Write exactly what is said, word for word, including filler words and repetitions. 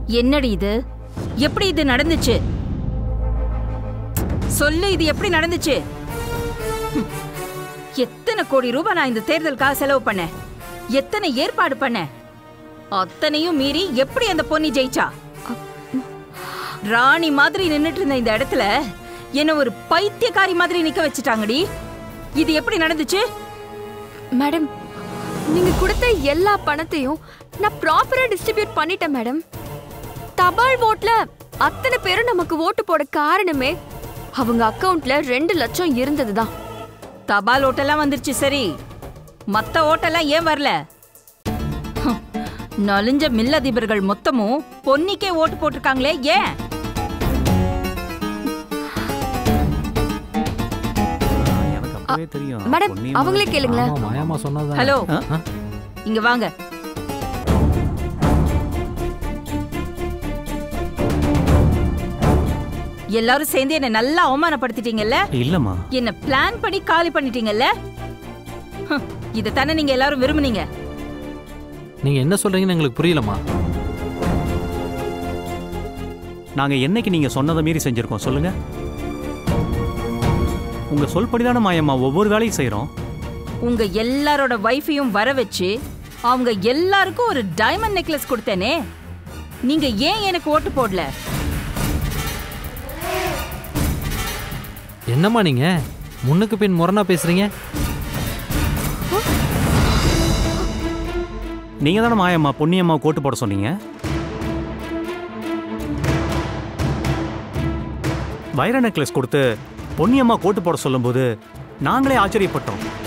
என்னடி இது? எப்படி இது நடந்துச்சு? சொல்லு, இது எப்படி நடந்துச்சு? எத்தனை கோடி ரூபாய் நான் இந்த தேர்தலுக்காக செலவு பண்ணேன், எத்தனை ஏற்பாடு பண்ணேன், அத்தனையும் மீறி எப்படி அந்த பொன்னி ஜெயிச்சா? ராணி மாதிரி நின்னுட்டு இருந்த இந்த இடத்துல என்ன ஒரு பைத்தியக்காரி மாதிரி நிக்க வச்சுட்டாங்கடி. இது எப்படி நடந்துச்சு? மேடம், நீங்க கொடுத்த எல்லா பணத்தையும் நான் ப்ராப்பரா டிஸ்ட்ரிபியூட் பண்ணிட்டேன் மேடம். தபால் ஓட்ல அத்தனை பேரும் நமக்கு ஓட்டு போட காரணமே அவங்க அக்கவுண்ட்ல ரெண்டு லட்சம் இருந்ததுதான். தபால் ஓட்டெல்லாம் வந்துருச்சு, சரி. மத்த ஓட்டெல்லாம் ஏன் வரல? நலிஞ்ச மில்லதிபர்கள் மொத்தமும் பொன்னிக்கே ஓட்டு போட்டிருக்காங்களே, ஏன்? மேடம், அவங்களே கேளுங்களேன். ஹலோ, இங்க வாங்க. எல்லாரும் சேர்ந்து என்ன நல்லா அவமானப்படுத்திட்டீங்கல்ல? இல்லம்மா, என்ன பிளான் பண்ணி காலி பண்ணிட்டீங்கல்ல? இத தானே நீங்க எல்லாரும் விரும்புனீங்க. நீங்க என்ன சொல்றீங்கன்னு எங்களுக்கு புரியலமா. நாங்க என்னைக்கு நீங்க சொன்னதை மீறி செஞ்சிருக்கோம் சொல்லுங்க? உங்க சொல்படிதான மாயம்மா ஒவ்வொரு வேலையும் செய்யறோம். உங்க எல்லாரோட வைஃபையும் வர வச்சு அவங்க எல்லாருக்கும் ஒரு டைமண்ட் நெக்லஸ் கொடுத்தேனே, நீங்க ஏன் எனக்கு ஓட்டு போடல? என்னம்மா நீங்க முன்னுக்கு பின் முரணா பேசுறீங்க? நீங்க தானே மாயம்மா பொன்னியம்மா ஓட்டு போட சொன்னீங்க. வைர நெக்லஸ் கொடுத்து பொன்னியம்மா ஓட்டு போட சொல்லும் போது நாங்களே ஆச்சரியப்பட்டோம்.